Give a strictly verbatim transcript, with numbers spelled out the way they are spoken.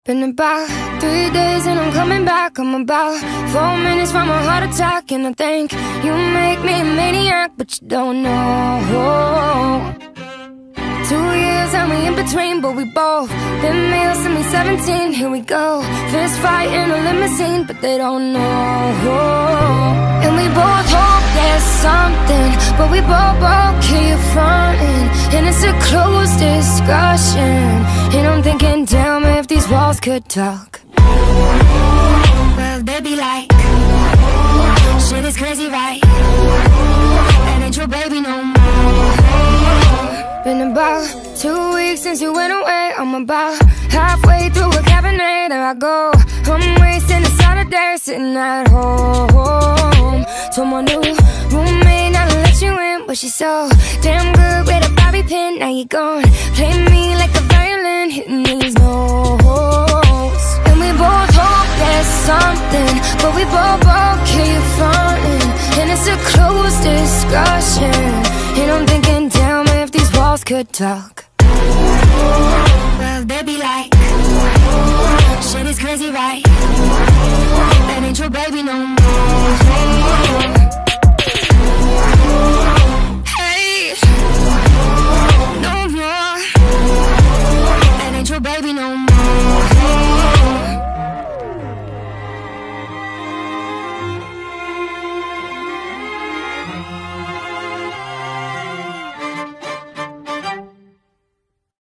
Been about three days and I'm coming back. I'm about four minutes from a heart attack, and I think you make me a maniac, but you don't know. Two years and we in between, but we both been male since we seventeen. Here we go, fist fight in a limousine, but they don't know. And we both hope there's something, but we both both keep fronting, and it's a closed discussion. And I'm thinking, damn, if these walls could talk, well, they'd be like, shit is crazy, right? That ain't your baby no more. Been about two weeks since you went away. I'm about halfway through a cabernet. There I go, I'm wasting a Saturday sitting at home. Told my new roommate not to let you in, but she's so damn good with a bobby pin. Now you gone, play me like a violin, hitting these notes. And we both hope there's something, but we both both keep fronting, and it's a closed discussion. And I'm thinking, damn, if these walls could talk, well, they'd be like, shit is crazy, right? That ain't your baby no more.